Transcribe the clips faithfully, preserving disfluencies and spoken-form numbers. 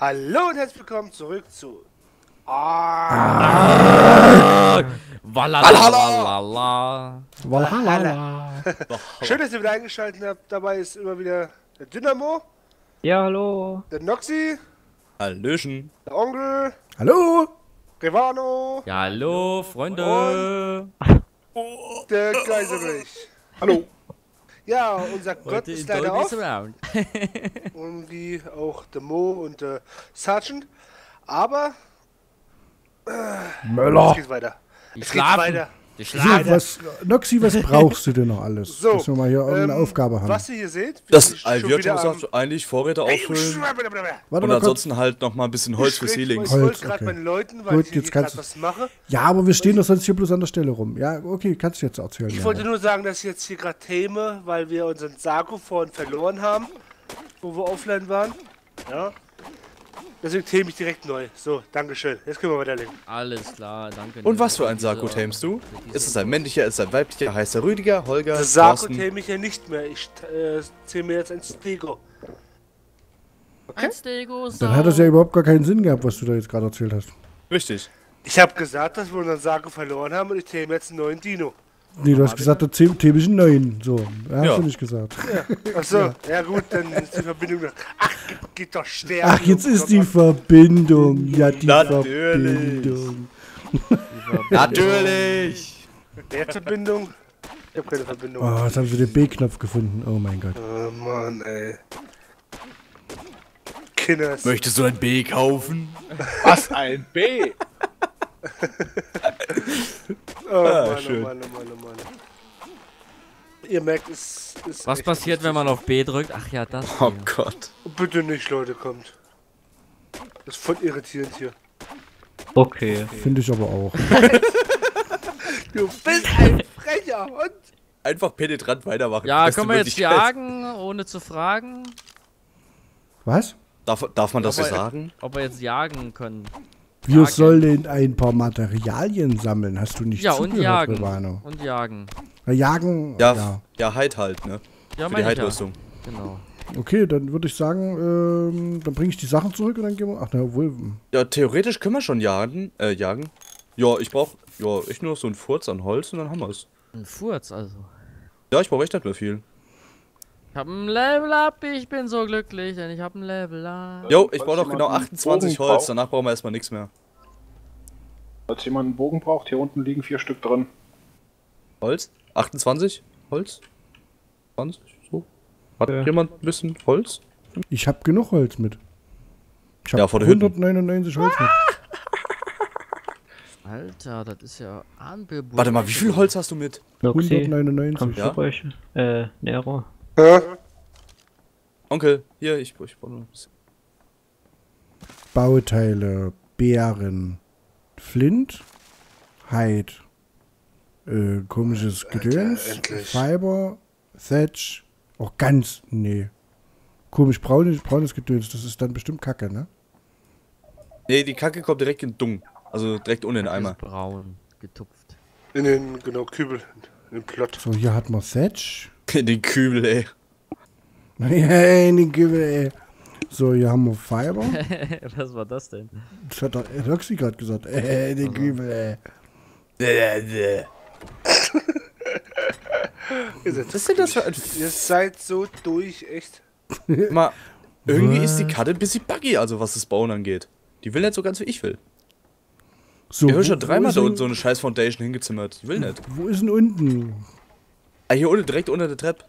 Hallo und herzlich willkommen zurück zu Ah. Valhalla. Valhalla. Schön, dass ihr wieder eingeschaltet habt. Dabei ist immer wieder der Dynamo, Ja, hallo. der Noxy, Hallöchen. der Onkel, Hallo. Revano, Ja, hallo, Freunde. der Geiserich. Hallo. Ja, unser Gott Heute ist in leider Dolby's auf. Around. Und wie auch der Mo und der Sergeant. Aber es Möller. geht weiter. Die Es geht schlafen. weiter. Die So, schlafen. was, Noxy, was brauchst du denn noch alles? So, dass wir mal hier irgendeine ähm, Aufgabe haben. Was ihr hier seht, wir Das sind schon wird wieder schon am- gesagt, eigentlich Vorräte auffüllen Warte und mal kurz. ansonsten halt noch mal ein bisschen Holz für Ich Ceilings. wollte Holz, gerade okay. meinen Leuten, weil Gut, ich hier jetzt gerade kannst du- was mache. Ja, aber wir stehen doch sonst hier bloß an der Stelle rum. Ja, okay, kannst du jetzt erzählen. Ich ja. wollte nur sagen, dass ich jetzt hier gerade Theme, weil wir unseren Sarko vorhin verloren haben, wo wir offline waren. Ja. Deswegen theme ich direkt neu. So, Dankeschön. Jetzt können wir weiterlegen. Alles klar, danke. Und was für für ein diese- Sarko tamest du? für diese- Ist es ein männlicher, ist es ein weiblicher, heißt er Rüdiger, Holger, Das Sarko Thorsten? theme ich ja nicht mehr. Ich äh, zähle mir jetzt ein Stego. Ein Stego. Dann hat das ja überhaupt gar keinen Sinn gehabt, was du da jetzt gerade erzählt hast. Richtig. Ich habe gesagt, dass wir unseren Sarko verloren haben und ich theme jetzt einen neuen Dino. Nee, du hast gesagt, der Thema ist ein neun. So, hast Ja. du nicht gesagt. Achso, ja. gut, dann ist die Verbindung noch. Ach, geht doch sterben. Ach, jetzt du ist die Kopf. Verbindung. Ja, die Natürlich. Verbindung. Natürlich! Wer hat Verbindung? Ich habe keine Verbindung. Oh, jetzt haben sie den B-Knopf gefunden. Oh mein Gott. Oh Mann, ey. Kinders. Möchtest du ein B kaufen? Was ein B. Oh Ah, Mann, schön. oh Mann, oh Mann, oh Mann. Ihr merkt, es ist. Was echt passiert, wenn man auf B drückt? Ach ja, das. Oh hier. Gott. Bitte nicht, Leute, kommt. Das ist voll irritierend hier. Okay. Finde ich aber auch. Du bist ein frecher Hund. Einfach penetrant weitermachen. Ja, beste können wir jetzt Möglichkeit. jagen, ohne zu fragen, Was? Darf, darf man das so Aber- sagen? ob wir jetzt jagen können? Wir Jagen. sollen ein paar Materialien sammeln. Hast du nicht Ja, und zugehört, jagen. Rivano? Und jagen. Na, jagen, Ja, ja. ja, Heid halt, ne? Ja, Für die meine ich ja. Heidrüstung. Genau. Okay, dann würde ich sagen, ähm, dann bringe ich die Sachen zurück und dann gehen wir. Ach, na wohl. Ja, theoretisch können wir schon jagen. Äh, jagen. Ja, ich brauch, ja, echt nur noch so einen Furz an Holz und dann haben wir es. Ein Furz, also. Ja, ich brauche echt nicht mehr viel. Ich hab ein Level up, ich bin so glücklich, denn ich hab ein Level up. Jo, ich Falls brauche noch jemand genau einen achtundzwanzig Bogen Holz, braucht. danach brauchen wir erstmal nichts mehr. Falls jemand einen Bogen braucht, hier unten liegen vier Stück drin. Holz? achtundzwanzig? Holz? zwanzig? So? Hat Ja. jemand ein bisschen Holz? Ich habe genug Holz mit. Ich Ja, habe vor der Hütte. hundertneunundneunzig Holz mit. Alter, das ist ja Anbebot. Warte mal, wie viel Holz hast du mit? Noxy, hundertneunundneunzig. kommst Ja? du ruhig? Äh, Nero. Ja? Onkel, hier, ich, ich brauche noch ein bisschen. Bauteile, Beeren, Flint, Heid, äh, komisches Gedöns, endlich. Fiber, Thatch, auch ganz, nee. Komisch braunes, braunes Gedöns, das ist dann bestimmt Kacke, ne? Nee, die Kacke kommt direkt in den Dung. Also direkt unten in den Eimer. Braun, getupft. In den, genau, Kübel. In den Plot. So, hier hat man Thatch. In den Kübel, ey. Hey, in den Kübel, ey. So, hier haben wir Fiber. Was war das denn? Das hat doch Roxy gerade gesagt. Äh, in den Kübel, ey. Ihr seid, Was ist denn das für ein... ihr seid so durch, echt. Mal, irgendwie ist die Karte ein bisschen buggy, also was das Bauen angeht. Die will nicht so ganz wie ich will. So, Ich habe wo- schon wo dreimal ist da denn- unten so eine scheiß Foundation hingezimmert. Die will nicht. Wo ist denn unten? Ah, hier unten, direkt unter der Treppe.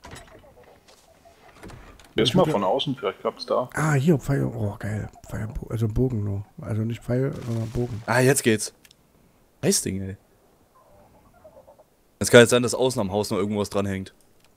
Hier ist mal von außen, vielleicht klappt's da. Ah, hier, Pfeil. Oh, geil. Pfeil, also Bogen nur. Also nicht Pfeil, sondern Bogen. Ah, jetzt geht's. Scheiß Ding, ey. Es kann jetzt sein, dass außen am Haus noch irgendwas dranhängt.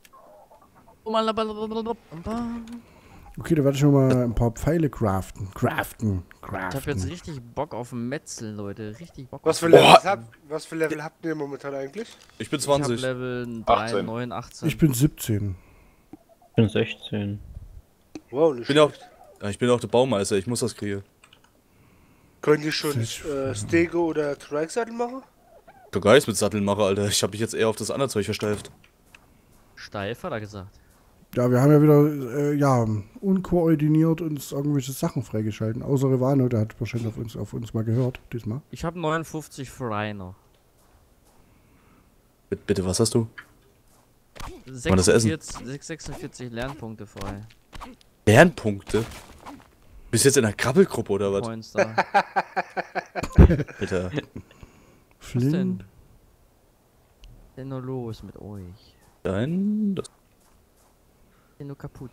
Okay, da werde ich schon mal ein paar Pfeile craften. Craften. Ich hab jetzt Craften. richtig Bock auf Metzeln, Leute. Richtig Bock Was für auf Levels Boah. habt, was für Level habt ihr momentan eigentlich? Ich bin Ich hab zwanzig. Level achtzehn. neun, achtzehn. Ich bin siebzehn. Ich bin sechzehn. Wow, nicht Ich bin auch, schlecht. ja, ich bin auch der Baumeister, ich muss das kriegen. Könnt ihr schon Sech- äh, Stego oder Trike-Sattel machen? Ich kann gar nichts mit Satteln machen, Alter. Ich habe mich jetzt eher auf das andere Zeug versteift. Steif, hat er gesagt. Ja, wir haben ja wieder, äh, ja, unkoordiniert uns irgendwelche Sachen freigeschalten. Außer Revano, der hat wahrscheinlich auf uns, auf uns mal gehört, diesmal. Ich habe neunundfünfzig frei noch. Bitte, bitte, was hast du? man das essen? sechsundvierzig, sechsundvierzig Lernpunkte frei. Lernpunkte? Bist du jetzt in der Krabbelgruppe oder was? Points da. Bitte. Was denn? Flint. Was denn nur los mit euch? Dein. Das Ich bin nur kaputt.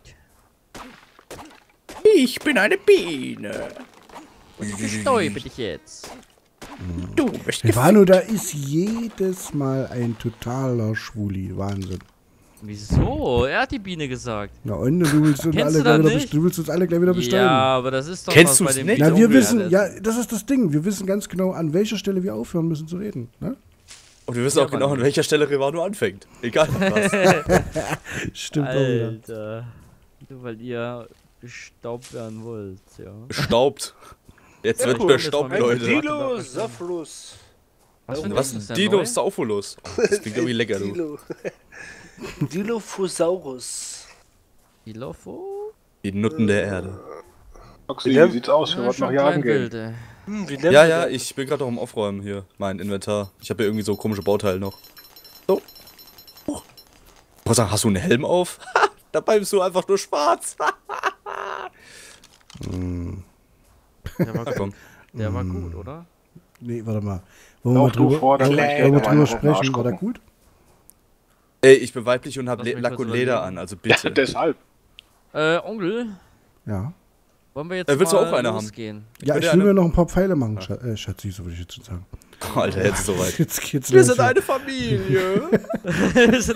ich bin eine Biene. Ich bestäube dich jetzt. Du bist Revano, da ist jedes Mal ein totaler Schwuli. Wahnsinn. Wieso? Er hat die Biene gesagt. Na und, du willst uns, Kennst alle du gleich das wieder, nicht? best- du willst uns alle gleich wieder bestäuben. Ja, aber das ist doch Kennst was bei du's dem nicht? Na, Biene wir umgeht. wissen, ja, das ist das Ding. Wir wissen ganz genau, an welcher Stelle wir aufhören müssen zu reden. Ne? Und wir wissen Ja, auch genau, Mann. an welcher Stelle Revano anfängt. Egal was. Stimmt auch wieder. Alter. Nur weil ihr bestaubt werden wollt, ja. Bestaubt. Jetzt Ja, wird cool. bestaubt, Ein Leute. Dinosaurus. Was für ein Was? Ding ist der Dino neu? Saufulus. Das klingt irgendwie lecker, du. Dilo. Dilophosaurus. Dilopho? Die Nutten der Erde. Oxy, Ja. wie sieht's aus? Wir Ja, wollten noch schon jagen kein gehen. Wild, ey. Hm, wie nennt Ja, man ja, das? ich bin gerade auch am Aufräumen hier. Mein Inventar. Ich habe ja irgendwie so komische Bauteile noch. So. Huch. Ich wollte sagen, hast du einen Helm auf? Dabei bist du einfach nur schwarz. Der war, Na komm. der war gut, oder? Nee, warte mal. Wollen wir Lauf mal du drüber, vor, dann wollen kann wir ich wollen wir dir drüber mal auf den Arsch sprechen? War der gucken. gut? Ey, ich bin weiblich und habe Lass mich Lack kurz und Leder überlegen. an, also Ja, bitte. deshalb. Äh, Onkel, Ja. wollen wir jetzt Äh, willst du mal auch eine haben? losgehen? Ja, würde ich will eine- mir noch ein paar Pfeile machen, Scha äh, Schatzi, so würde ich jetzt sagen. Alter, jetzt ist es soweit. Jetzt geht's Wir los. sind ja. eine Familie. Ist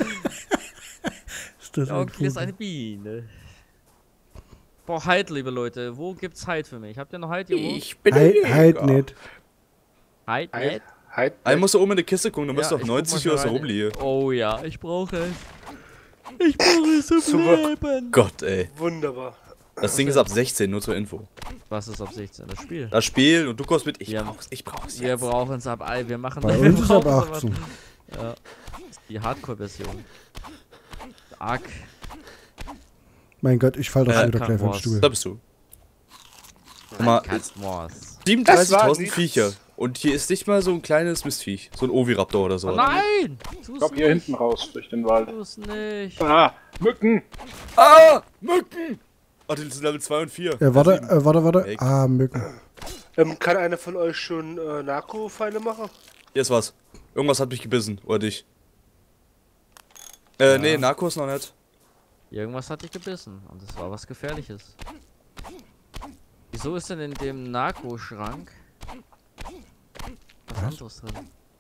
das Der ein Onkel ist Vogel? eine Biene. Boah, Halt, liebe Leute, wo gibt's Halt für mich? Habt ihr noch Halt hier oben? Ich bin Halt, ein halt Jäger. nicht. Halt, Halt, nicht? halt. Einmal musst du oben in die Kiste gucken, du Ja, musst auf ich guck neunzig mal oder so rein. rumliegen. Oh ja, ich brauche es. Ich brauche es zum Super. Leben. Gott, ey. Wunderbar. Das Ding ist ab sechzehn, nur zur Info. Was ist ab sechzehn? Das Spiel. Das Spiel und du kommst mit. Ich Ja. brauch's, ich brauch's Wir jetzt. brauchen es ab all. Wir machen Bei wir uns ist ab brauchen es achtzehn. Ja. Das ist die Hardcore-Version. Arg. Mein Gott, ich fall doch Äh, schon wieder gleich vom Wars. Stuhl. Da bist du. Guck mal, Cast Wars. Das war siebenunddreißigtausend nichts. Viecher. Und hier ist nicht mal so ein kleines Mistviech. So ein Oviraptor oder so. Oh nein! Ich Tu's glaube hier nicht. hinten raus durch den Wald. Tu's nicht. Ah, Mücken! Ah! Mücken! Warte, das sind Level zwei und vier. Äh, warte, äh, warte, warte. Weg. Ah, Mücken. Ähm, kann einer von euch schon äh, Narko-Pfeile machen? Hier ist was. Irgendwas hat mich gebissen. Oder dich. Äh, nee, Narcos noch nicht. Irgendwas hat dich gebissen und es war was Gefährliches. Wieso ist denn in dem Narko-Schrank was anderes drin?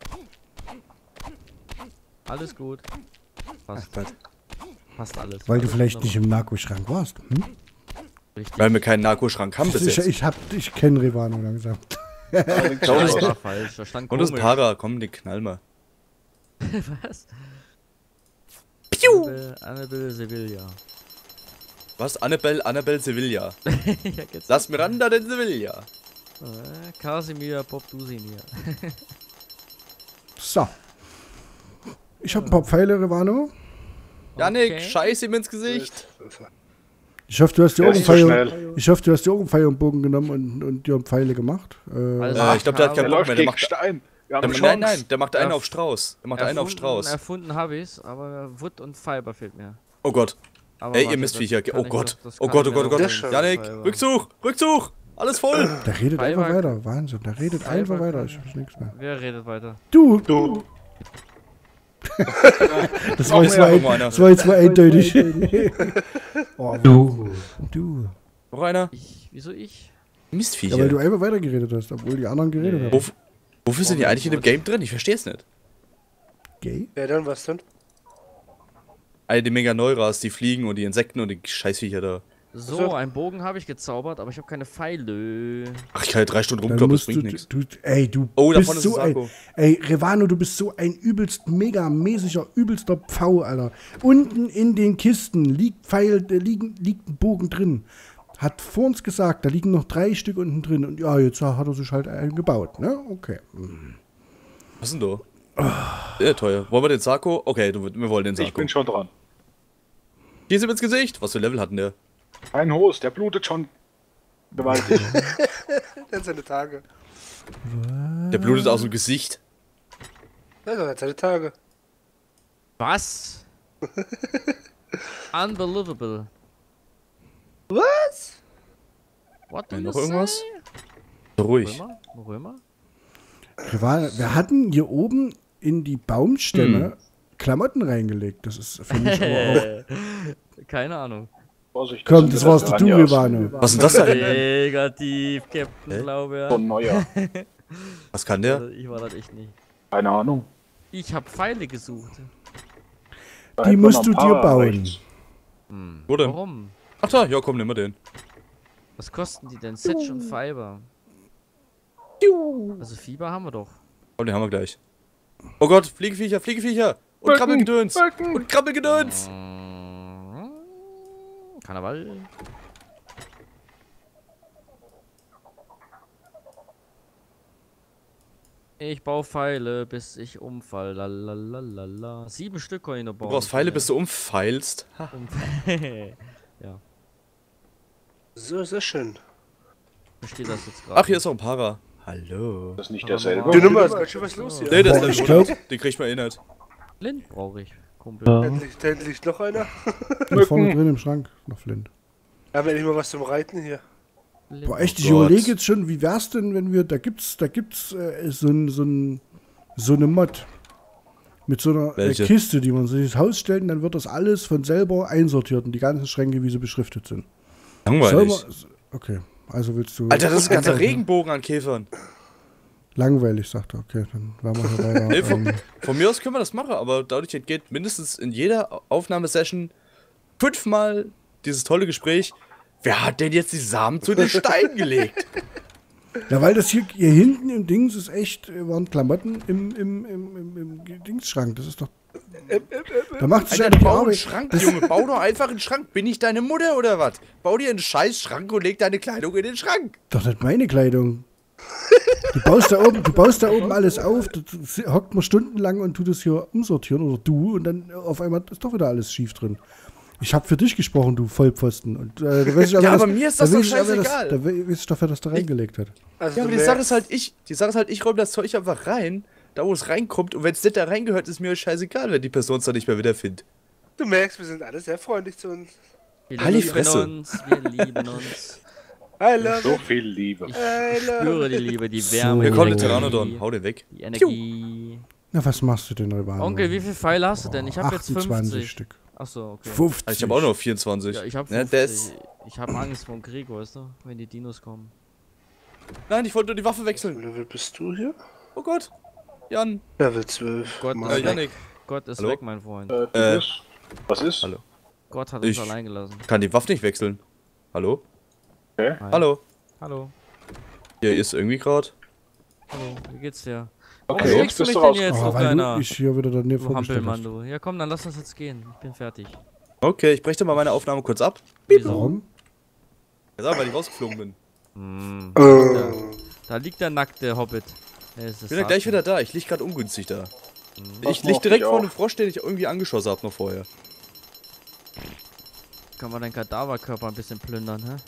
Alles gut. Passt. Passt alles. Weil du Alles vielleicht nicht wunderbar. im Narkoschrank warst. Hm? Richtig. Weil wir keinen Narkoschrank haben bis Ich, jetzt. ich, hab, ich kenne Revano langsam. Schau, Das das war falsch. Das stand Und das komisch. Para, komm, den knall mal. Was? Annabelle, Annabelle Sevilla. Was? Annabelle, Annabelle Sevilla. Ja, geht's. Lass Miranda den Sevilla. Äh, Casimir Bob Dusimir. So. Ich habe ein paar Pfeile, Revano. Janik, Okay. scheiß ihm ins Gesicht. Ich hoffe, du hast die Der ist zu Augenpfeile. schnell. Ich hoffe, du hast die Augenpfeile und Bogen genommen und, und dir Pfeile gemacht. Äh, Alles Äh, ich glaube, der hat Der keinen Bock läuft mehr. Der gegen macht, Stein. Wir haben der, eine nein, Chance. nein, der macht einen Erf- auf Strauß. Der macht einen auf Strauß. Erfunden habe ich's, aber Wood und Fiber fehlt mir. Oh Gott. Aber Ey, warte, ihr Mistviecher. das kann Oh ich Gott. doch- das Oh kann Gott, ich oh Gott, oh mir Gott. doch bringen. Janik, Fiber. Rückzug, Rückzug. Alles voll. der redet Fiber einfach kann- weiter. Wahnsinn, der redet einfach Fiber weiter. kann- Ich weiß nichts mehr. Wer redet weiter? Du! Du. Das war jetzt mal, Guck mal, einer. das war jetzt mal eindeutig. Oh, du. Du. Noch einer? Ich, wieso ich? Ja, Mistviecher. weil du einfach weiter geredet hast, obwohl die anderen geredet Nee. haben. Wo, wofür sind die eigentlich in dem Game drin? Ich verstehe es nicht. Gay? Wer dann, was denn? Alle die Mega-Neuras, die fliegen und die Insekten und die Scheißviecher da. So, So. einen Bogen habe ich gezaubert, aber ich habe keine Pfeile. Ach, ich kann ja drei Stunden Dann rumkloppen, das musst du, bringt nichts. du, ey, du Oh, da bist vorne ist so ein ein, Sarko. ey, Revano, du bist so ein übelst mega mäßiger, übelster Pfau, Alter. Unten in den Kisten liegt Pfeil, äh, liegen, liegt ein Bogen drin. Hat vor uns gesagt, da liegen noch drei Stück unten drin. Und ja, jetzt hat er sich halt einen gebaut, ne? Okay. Was ist denn da? Sehr teuer. Wollen wir den Sarko? Okay, du, wir wollen den Ich Sarko. bin schon dran. Geh's ihm ins Gesicht. Was für Level hatten der? Ein Host, der blutet schon gewaltig. Dann seine Tage. Der blutet aus dem Gesicht. Ja, dann seine Tage. Was? Unbelievable. Was? What do Ja, you noch irgendwas? say? So ruhig. Römer? Römer? Wir, war, wir hatten hier oben in die Baumstämme Hm. Klamotten reingelegt. Das ist für mich aber auch... Keine Ahnung. Vorsicht, Komm, sind das die warst du, Rivanias. Rivano. Was ist denn das da? Negativ, Captain, Hä? glaube So ich. ein neuer. Was kann der? Ich war das echt nicht. Keine Ahnung. Ich habe Pfeile gesucht. Da Die hätten wir musst noch du ein dir paar bauen. rechts. Hm. Wo denn? Warum? Ach da, ja komm, nimm mal den. Was kosten die denn? Setch und Fiber. Also Fieber haben wir doch. Oh, den haben wir gleich. Oh Gott, Fliegeviecher, Fliegeviecher! Und Böcken, Krabbelgedöns! Böcken. Und Krabbelgedöns! Mm, Karneval. Ich baue Pfeile, bis ich umfall. Lalalala. Sieben Stück kann ich noch Du bauen. brauchst Pfeile, bis du umfeilst. Ha. Ja, So, sehr schön. verstehe das jetzt gerade. Ach, hier ist noch ein Para. Hallo. Das ist nicht Aber derselbe. normal. Die Nummer ist ganz schön was los hier. Nee, das Boah, ist ich der glaub- Den kriegt man eh nicht. Flint brauche ich, Kumpel. Ja. Endlich, da liegt noch einer. Da vorne drin im Schrank noch Flint. Aber endlich mal was zum Reiten hier. Flint. Boah, echt, ich Gott. überlege jetzt schon, wie wär's denn, wenn wir, da gibt's, da gibt's äh, so, ein, so, ein, so eine Mod. Mit so einer äh, Welche? Kiste, die man sich ins Haus stellt und dann wird das alles von selber einsortiert und die ganzen Schränke, wie sie beschriftet sind. Soll Langweilig. man- Okay, also willst du... Alter, das ist ein ganzer Regenbogen an Käfern. Langweilig, sagt er. Okay, dann waren wir dabei. Nee, von, ähm, von mir aus können wir das machen, aber dadurch entgeht mindestens in jeder Aufnahmesession fünfmal dieses tolle Gespräch. Wer hat denn jetzt die Samen zu den Steinen gelegt? ja, weil das hier, hier hinten im Dings ist echt, äh, waren Klamotten im, im, im, im, im Dingsschrank. Das ist doch... Da macht sich Alter, ja die bau einen Arbeit... Schrank, Junge. Bau doch einfach einen Schrank. Bin ich deine Mutter oder was? Bau dir einen scheiß Schrank und leg deine Kleidung in den Schrank. Doch nicht meine Kleidung. Du baust da oben, du baust da oben alles auf, du, du, hockt man stundenlang und tut es hier umsortieren oder du und dann auf einmal ist doch wieder alles schief drin. Ich hab für dich gesprochen, du Vollpfosten. Und, äh, da weiß ich Ja, das, aber mir ist das da doch weiß ich aber, scheißegal. Das, da weiß ich doch, wer das da reingelegt hat. Also Ja, du aber die Sache merkst, ist halt, ich, die Sache ist halt, ich räume das Zeug einfach rein, da wo es reinkommt, und wenn es nicht da reingehört, ist mir scheißegal, wenn die Person es dann nicht mehr wiederfindet. du merkst, wir sind alle sehr freundlich zu uns. Wir Halt die lieben Fresse. uns, wir lieben uns. I love So it. viel Liebe. Ich I love spüre it. die Liebe, die So. Wärme, Hier die kommt der Energie, Pteranodon, hau den weg. die Energie. Na, was machst du denn, Rivano? Onkel, wie viele Pfeile hast du denn? Ich habe jetzt achtundzwanzig fünfzig. Stück. Achso, okay. fünfzig. Also ich habe auch noch vierundzwanzig. Ja, ich habe Ja, fünfzig. der ist- Ich habe Angst vor dem Krieg, weißt du? Wenn die Dinos kommen. Nein, ich wollte nur die Waffe wechseln. Level bist du hier? Oh Gott. Jan. Level zwölf. Gott, Mann. das Äh, ist weg. Janik. Gott ist Hallo? weg, mein Freund. Äh, du Äh. bist- Was ist? Hallo. Gott hat Ich- uns allein gelassen. Kann die Waffe nicht wechseln. Hallo? Okay. Hi. Hallo. Hallo. Hier ist irgendwie gerade. Hallo, wie geht's dir? Okay, Warum jetzt schickst du bist mich du denn raus. jetzt, Oh, du weil kleiner? du ich hier wieder daneben Du vorgestellt Hampelmann, hast. du. Ja komm, dann lass uns jetzt gehen. Ich bin fertig. Okay, ich breche mal meine Aufnahme kurz ab. Wieso? Warum? Ja, sag, weil ich rausgeflogen bin. Hm, Äh, da liegt der nackte Hobbit. Er ist Ich bin ja gleich wieder da. Ich lieg gerade ungünstig da. Pass Ich mal lieg auf direkt dich vor auf. einem Frosch, den ich irgendwie angeschossen hab noch vorher. Kann man deinen Kadaverkörper ein bisschen plündern, hä?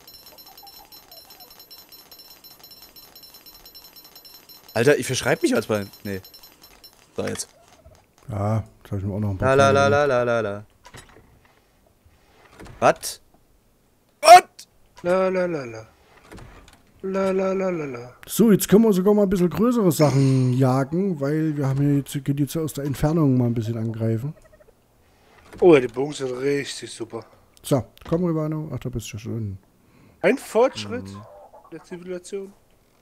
Alter, ich verschreib mich als bei. Nee. So, jetzt. Ja, das habe ich mir auch noch ein La paar la Pfeile la gemacht. la la la la. Was? Was? la la la la. La la la la la. So, jetzt können wir sogar mal ein bisschen größere Sachen jagen, weil wir haben hier jetzt, können jetzt aus der Entfernung mal ein bisschen angreifen. Oh, ja, die Bogen sind richtig super. So, komm Rivano. Ach, da bist du ja schon. Ein Fortschritt der Zivilisation.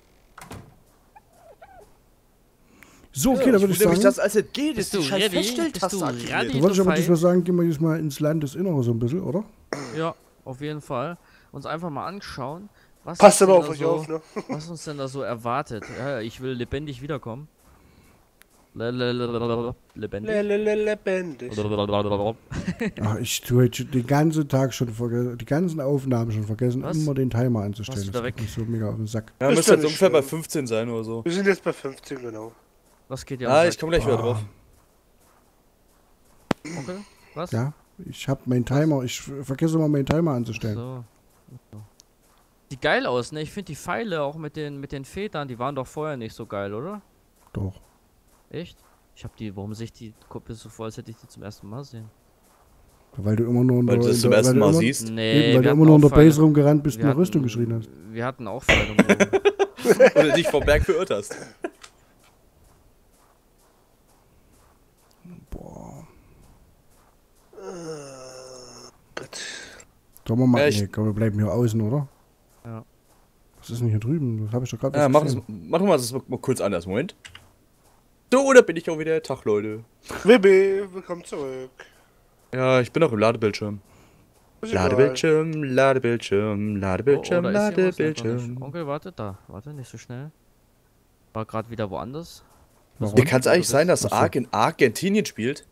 So, okay, da würde ich wundere mich, sagen, dass als es geht, Bist ist die du scheiß ready? Feststelltaste Bist du aktiviert. ready? da würde ich aber Fein. diesmal sagen, gehen wir jetzt mal ins Landesinnere so ein bisschen, oder? Ja, auf jeden Fall. Uns einfach mal anschauen, was, Passt uns aber denn auf da euch so, auf, ne? was uns denn da so erwartet. Ja, ich will lebendig wiederkommen. Le- le- le- le- le- Lebendig. Lelele lebendig. Ach, ich tue heute den ganzen Tag schon vergessen, die ganzen Aufnahmen schon vergessen, Was? immer den Timer Warst einzustellen. du da Das weg? geht mich so mega auf den Sack. Ja, Ist müsste doch jetzt nicht ungefähr bei schlimm. fünfzehn sein oder so. Wir sind jetzt bei fünfzehn, genau. Was geht dir Ah, am ich komme gleich wieder drauf. Sack? Onkel? Was? Ja? Ich hab meinen Timer, ich vergesse immer meinen Timer anzustellen. So. so. Sieht geil aus, ne? Ich finde die Pfeile auch mit den mit den Federn, die waren doch vorher nicht so geil, oder? Doch. Echt? Ich hab die, warum sehe ich die Kuppe so vor, als hätte ich die zum ersten Mal sehen? Weil du immer nur in Weil der, du das in zum der- ersten weil du Mal immer, siehst. Nee, Eben, weil wir du hatten immer nur in auch der Base Pfeile. rumgerannt bist und Wir eine Rüstung hatten- geschrien hast. Wir hatten auch Pfeile im Bogen. Oder dich vom Berg verirrt hast. Boah. Gott. Sollen wir mal. Ja, ich- nee, komm, wir bleiben hier außen, oder? Ja. Was ist denn hier drüben? Das habe ich doch gerade Ja, erst mach, das, gesehen. mach mal das mal kurz anders. Moment. So, da bin ich auch wieder. Tag, Leute. Wibi, willkommen zurück. Ja, ich bin auch im Ladebildschirm. Ist egal. Ladebildschirm, Ladebildschirm, Oh, Ladebildschirm, oh, da ist jemand, das noch Ladebildschirm. nicht. Onkel, warte da. Warte, nicht so schnell. War gerade wieder woanders. Warum? Wie kann es eigentlich Du sein, dass Achso. Ark in Argentinien spielt?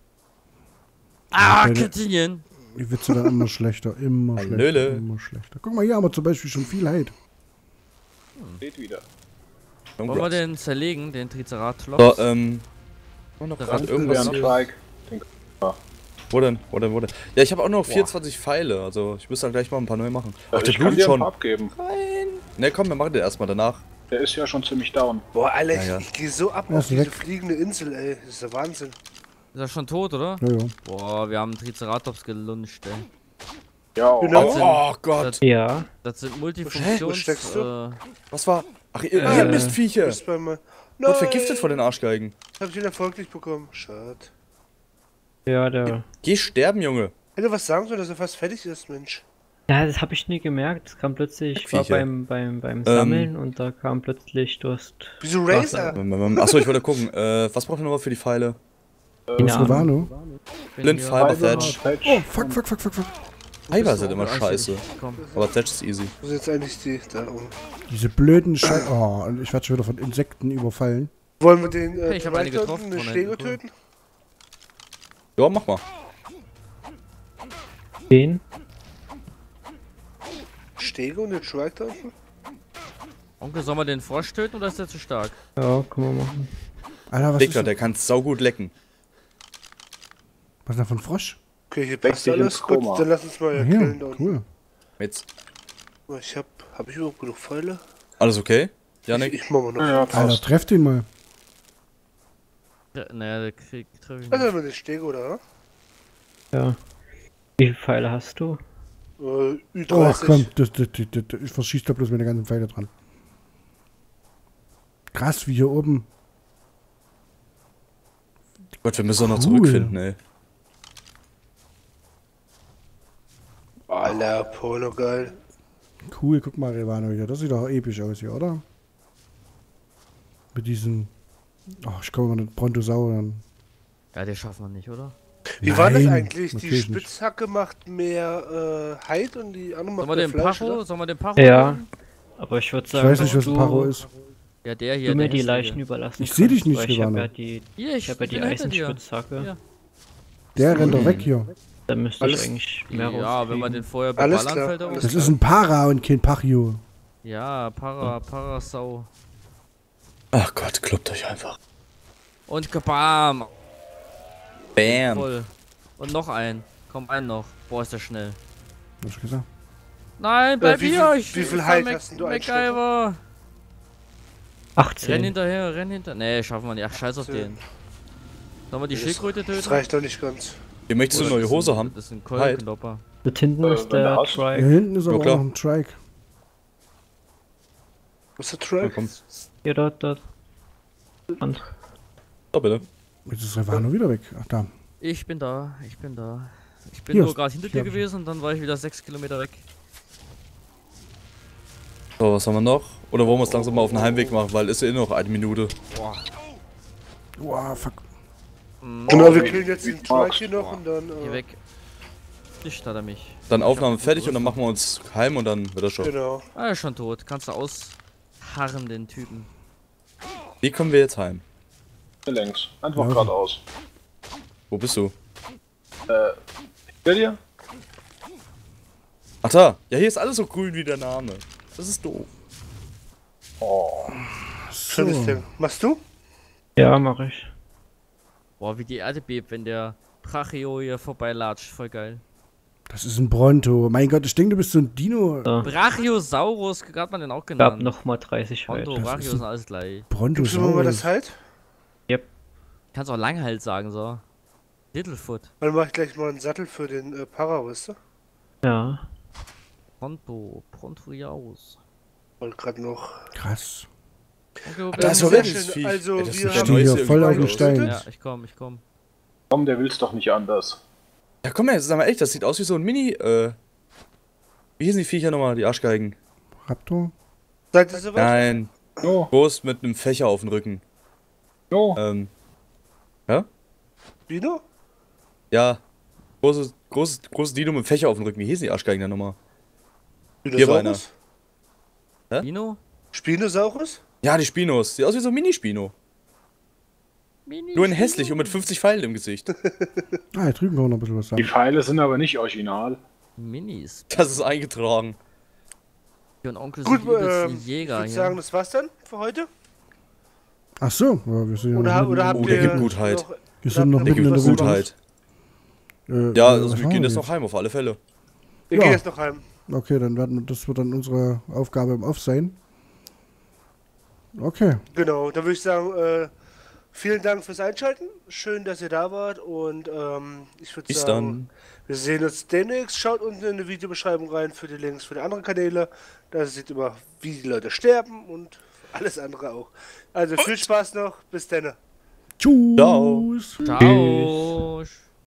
Ah, Deine- Argentinien! Die Witze werden immer schlechter, immer Hallöle. schlechter, immer schlechter. Guck mal, hier haben wir zum Beispiel schon viel Heid. Steht wieder. Wollen wir den zerlegen, den Triceratops? So, ähm. War noch Der gerade Rand irgendwas Wäre ein hier. Trike. Den Wo denn? Wo denn? Wo denn? Ja, ich habe auch noch vierundzwanzig Pfeile, also ich muss da gleich mal ein paar neu machen. Ach, der ich kann blutet dir ein schon. paar abgeben. Ne, komm, wir machen den erstmal danach. Der ist ja schon ziemlich down. Boah, Alter, Ja, ja. ich, ich gehe so ab Ja, auf ist diese weg. fliegende Insel, ey. Das ist der Wahnsinn. Ist er schon tot, oder? Ja, ja. Boah, wir haben einen Triceratops geluncht, ey. Ja, Genau. Oh, oh Gott. Ja. Das sind Wo Multifunktions... steckst Äh, Was war? Ach, ihr, Äh, ihr Mistviecher. Bist bei mir. Wird vergiftet von den Arschgeigen. Hab ich ihn erfolgreich bekommen. Schade. Ja, der. Geh sterben, Junge. Hätte was sagen sollen, dass er fast fertig ist, Mensch. Ja, das habe ich nie gemerkt. Es kam plötzlich, ich war Viecher. beim, beim, beim Sammeln und da kam plötzlich Durst. Wieso Razer? Achso, ich wollte gucken. Äh, was braucht ihr nochmal für die Pfeile? Keine Was Ahnung. Revano? bin Blind hier. Fiber Fiber, Thatch. Thatch. Oh, fuck, fuck, fuck, fuck, fuck. Fiber sind immer Also, scheiße. ich- Komm. Aber Thatch ist easy. Wo sind jetzt eigentlich die da oben? Diese blöden Scheiße. Oh, und ich werde schon wieder von Insekten überfallen. Wollen wir den äh, Hey, ich hab eine Trike getroffen unten, den von Stego hinten, cool. töten? Ja, mach mal. Den? Stego und den Trike da unten? Onkel, sollen wir den Frosch töten oder ist der zu stark? Ja, können wir machen. Alter, was Dicker, ist, der kann saugut lecken. was ist da von Frosch? Okay, hier Weg passt dich alles. ins Koma. Gut, dann lass uns mal Ja, killen hier, da unten. cool. Jetzt. Ich hab, hab ich überhaupt genug Pfeile? Alles okay? Ich, Janik? ich mach mal noch. Ja, Alter, passt. treff den mal. Ja, naja, der krieg treff ich Also nicht. haben wir den Stego da. Ja. Wie viele Pfeile hast du? Äh, Oh, Ü dreißig. komm, das, das, das, das, ich verschieß da bloß meine ganzen Pfeile dran. Krass, wie hier oben. Gott, wir müssen doch noch Cool. zurückfinden, ey. Alter, Polo geil. Cool, guck mal, Revano hier. Das sieht doch episch aus hier, oder? Mit diesen. Oh, ich komme mal mit Brontosauren. Ja, den schaffen wir nicht, oder? Wie war das Nein, eigentlich? Die natürlich nicht. Spitzhacke macht mehr äh, Heid und die andere Sollen macht wir mehr den Fleisch, Pacho? oder? Sollen wir den Pacho? Ja. holen? Aber ich würde Ich sagen, weiß nicht, was du, ein Paro ist. Ja, der hier. du mir der die hässliche. Leichen überlassen Ich seh dich kannst, nicht, weil ich habe Silvano. ja die, Hier, ich ich habe ja die bin hinter dir. Eisenspitzhacke. Ja. Der rennt doch weg hier. Da müsste Alles- ich eigentlich mehr Ja, wenn man den rauskriegen. vorher Alles beballern, klar, fällt er alles um. Das ist ein Para und kein Pachio. Ja, Para, Parasau. Ach Gott, kloppt euch einfach. Und kabam! Bam. Voll. Und noch ein. Komm, einen noch. Boah, ist der schnell. Hab ich gesagt. Nein, bleib wie hier! viel- Ich, wie viel ich Heid fahr hast denn du MacGyver! Renn achtzehn. hinterher, renn hinter. Nee, schaffen wir nicht. Ach, scheiß auf achtzehn. den. Sollen wir die Das- Schildkröte töten? Das reicht doch nicht ganz. Ihr möchtest eine Oder neue das ist Hose ein- haben? Das ist ein Halt. Kollenknopper. Dort hinten Äh, ist wenn du der hast. Hier Trike. hinten ist aber Ja, auch klar. noch ein Trike. Was ist der Ja, Trike? komm. Hier, dort, dort. Und So, bitte. Jetzt ist Revano wieder weg. Ach da. Ich bin da, ich bin da. Ich bin Hier nur ist- gerade hinter hier dir hab ich- gewesen und dann war ich wieder sechs Kilometer weg. So, was haben wir noch? Oder wollen wir es langsam mal auf den Heimweg machen, weil ist ja eh noch eine Minute. Boah. Wow, fuck. Genau, wir killen jetzt den wie Trike magst hier du? noch und dann. Geh Äh, weg. Nicht hat er mich. Dann Aufnahme fertig und dann machen wir uns heim und dann wird das schon. genau. Ah, er ist schon tot. Kannst du ausharren, den Typen. Wie kommen wir jetzt heim? Hier längs. Einfach Ja. geradeaus. Wo bist du? Äh, hinter dir? Ach da. Ja, hier ist alles so grün wie der Name. Das ist doof. Oh. Schönes So. Ding. Machst du? ja, mache ich. Boah, wie die Erde bebt, wenn der Brachio hier vorbeilatscht. Voll geil. Das ist ein Bronto. Mein Gott, ich denke, du bist so ein Dino. So, Brachiosaurus, hat man den auch gab genannt. nochmal dreißig Bronto, weiter. Das Brachio ist sind alles gleich. Gibst du mir mal das Brontosaurus. halt? Kannst auch Langhals sagen, so. Littlefoot. Dann mach ich gleich mal einen Sattel für den äh, Para, weißt du? Ja. Pronto, Prontoriaus. Wollte gerade noch. Krass. Okay, Das Das ist ist sehr wirklich schön. Viech. Also, Ey, das wir ist haben der neueste hier voll irgendwie auf dem raus. Stein. Ja, ich komm, ich komm. Komm, der will's doch nicht anders. Ja, komm her, sag mal echt, das sieht aus wie so ein Mini, äh... Wie hießen die Viecher nochmal, die Arschgeigen? Raptor? Seid ihr soweit? Nein, No, groß mit einem Fächer auf dem Rücken. no. Ähm... Ja? Bino? Ja. Großes, großes, großes Dino mit Fächer auf dem Rücken. Wie hießen die Arschgeigen da nochmal? Spinosaurus? Hä? Dino? Spinosaurus? Ja, die Spinos. Sieht aus wie so ein Mini-Spino. Mini Nur in hässlich und mit fünfzig Pfeilen im Gesicht. Ah, hier drüben kann man noch ein bisschen was Die sagen. Pfeile sind aber nicht original. Minis. Das ist eingetragen. Und Onkel Gut, sind übelst ähm, die ich Jäger würde hier. sagen, das war's dann für heute. Ach so, ja, wir sind ja Oder, noch oder mitten, habt Oh, der ihr gibt Gutheit. noch, wir sind noch habt Der ihr mitten gibt in der was Gutheit. Äh, Ja, äh, also was wir machen gehen jetzt wir noch heim, auf alle Fälle. Wir Ja. gehen jetzt noch heim. Okay, dann werden wir, das wird dann unsere Aufgabe im Off sein. Okay. Genau, dann würde ich sagen, äh, vielen Dank fürs Einschalten. Schön, dass ihr da wart. Und ähm, ich würde Bis sagen, dann. wir sehen uns demnächst. Schaut unten in die Videobeschreibung rein für die Links für die anderen Kanäle. Da seht ihr immer, wie die Leute sterben und alles andere auch. Also viel Spaß noch. Bis dann. Tschüss. Ciao. Ciao.